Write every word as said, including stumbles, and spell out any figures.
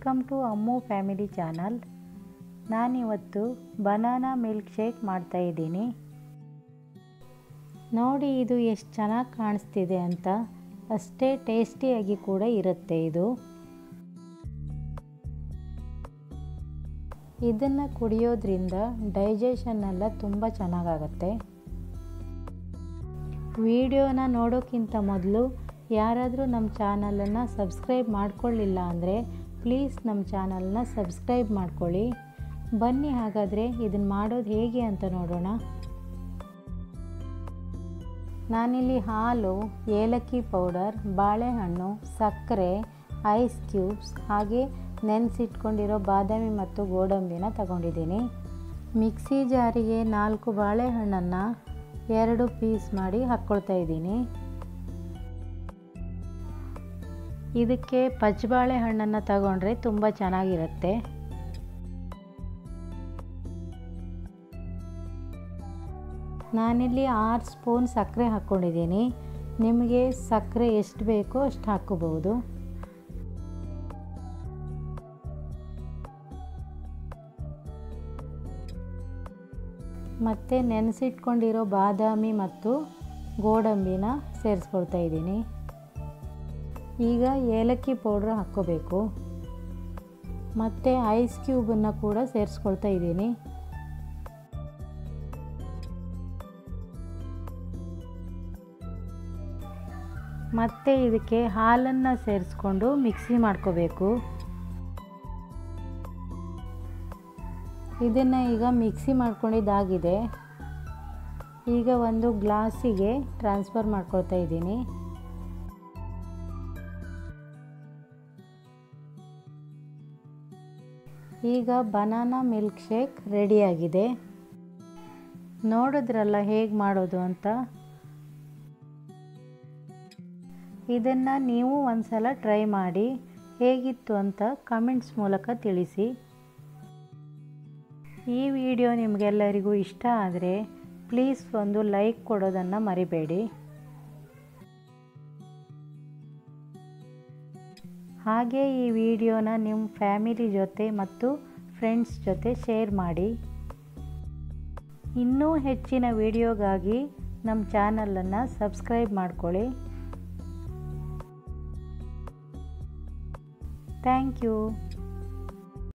Welcome to Ammu family channel. ನಾನಿವತ್ತು banana milk shake ಮಾಡ್ತಾಯಿದ್ದೀನಿ. ನೋಡಿ ಇದು ಎಷ್ಟು ಚೆನ್ನಾಗಿ ಕಾಣಿಸ್ತಿದೆ ಅಂತ. ಅಷ್ಟೇ ಟೇಸ್ಟಿಯಾಗಿ ಕೂಡ ಇರುತ್ತೆ ಇದು. ಇದನ್ನು ಕುಡಿಯೋದ್ರಿಂದ ಡೈಜೆಷನ್ ಎಲ್ಲ ತುಂಬ ಚೆನ್ನಾಗಾಗುತ್ತೆ. ವಿಡಿಯೋನ ನೋಡೋಕ್ಕಿಂತ ಮೊದಲು ಯಾರಾದರೂ ನಮ್ಮ ಚಾನಲನ್ನು ಸಬ್ಸ್ಕ್ರೈಬ್ ಮಾಡ್ಕೊಳ್ಳಿಲ್ಲ ಅಂದರೆ ಪ್ಲೀಸ್ ನಮ್ಮ ಚಾನಲ್ನ ಸಬ್ಸ್ಕ್ರೈಬ್ ಮಾಡ್ಕೊಳ್ಳಿ. ಬನ್ನಿ ಹಾಗಾದರೆ ಇದನ್ನು ಮಾಡೋದು ಹೇಗೆ ಅಂತ ನೋಡೋಣ. ನಾನಿಲ್ಲಿ ಹಾಲು, ಏಲಕ್ಕಿ ಪೌಡರ್, ಬಾಳೆಹಣ್ಣು, ಸಕ್ಕರೆ, ಐಸ್ ಕ್ಯೂಬ್ಸ್ ಹಾಗೆ ನೆನೆಸಿಟ್ಕೊಂಡಿರೋ ಬಾದಾಮಿ ಮತ್ತು ಗೋಡಂಬಿನ ತಗೊಂಡಿದ್ದೀನಿ. ಮಿಕ್ಸಿ ಜಾರಿಗೆ ನಾಲ್ಕು ಬಾಳೆಹಣ್ಣನ್ನು ಎರಡು ಪೀಸ್ ಮಾಡಿ ಹಾಕ್ಕೊಳ್ತಾ ಇದ್ದೀನಿ. ಇದಕ್ಕೆ ಪಚ್ಚ ಬಾಳೆಹಣ್ಣನ್ನು ತಗೊಂಡ್ರೆ ತುಂಬ ಚೆನ್ನಾಗಿರುತ್ತೆ. ನಾನಿಲ್ಲಿ ಆರು ಸ್ಪೂನ್ ಸಕ್ಕರೆ ಹಾಕ್ಕೊಂಡಿದ್ದೀನಿ. ನಿಮಗೆ ಸಕ್ಕರೆ ಎಷ್ಟು ಬೇಕೋ ಅಷ್ಟು ಹಾಕ್ಕೋಬಹುದು. ಮತ್ತು ನೆನೆಸಿಟ್ಕೊಂಡಿರೋ ಬಾದಾಮಿ ಮತ್ತು ಗೋಡಂಬಿನ ಸೇರಿಸ್ಕೊಳ್ತಾ ಇದ್ದೀನಿ. ಈಗ ಏಲಕ್ಕಿ ಪೌಡ್ರ್ ಹಾಕ್ಕೋಬೇಕು. ಮತ್ತು ಐಸ್ ಕ್ಯೂಬನ್ನು ಕೂಡ ಸೇರಿಸ್ಕೊಳ್ತಾ ಇದ್ದೀನಿ. ಮತ್ತು ಇದಕ್ಕೆ ಹಾಲನ್ನು ಸೇರಿಸ್ಕೊಂಡು ಮಿಕ್ಸಿ ಮಾಡ್ಕೋಬೇಕು. ಇದನ್ನು ಈಗ ಮಿಕ್ಸಿ ಮಾಡ್ಕೊಂಡಿದ್ದಾಗಿದೆ. ಈಗ ಒಂದು ಗ್ಲಾಸಿಗೆ ಟ್ರಾನ್ಸ್ಫರ್ ಮಾಡ್ಕೊಳ್ತಾ ಇದ್ದೀನಿ. ಈಗ ಬನಾನಾ ಮಿಲ್ಕ್ ಶೇಕ್ ರೆಡಿಯಾಗಿದೆ. ನೋಡಿದ್ರಲ್ಲ ಹೇಗೆ ಮಾಡೋದು ಅಂತ. ಇದನ್ನು ನೀವು ಒಂದು ಸಲ ಟ್ರೈ ಮಾಡಿ ಹೇಗಿತ್ತು ಅಂತ ಕಮೆಂಟ್ಸ್ ಮೂಲಕ ತಿಳಿಸಿ. ಈ ವಿಡಿಯೋ ನಿಮಗೆಲ್ಲರಿಗೂ ಇಷ್ಟ ಆದರೆ ಪ್ಲೀಸ್ ಒಂದು ಲೈಕ್ ಕೊಡೋದನ್ನು ಮರಿಬೇಡಿ. ಹಾಗೆ ಈ ವಿಡಿಯೋನ ನಿಮ್ಮ ಫ್ಯಾಮಿಲಿ ಜೊತೆ ಮತ್ತು ಫ್ರೆಂಡ್ಸ್ ಜೊತೆ ಶೇರ್ ಮಾಡಿ. ಇನ್ನೂ ಹೆಚ್ಚಿನ ವಿಡಿಯೋಗಾಗಿ ನಮ್ಮ ಚಾನಲನ್ನು ಸಬ್ಸ್ಕ್ರೈಬ್ ಮಾಡ್ಕೊಳ್ಳಿ. Thank you.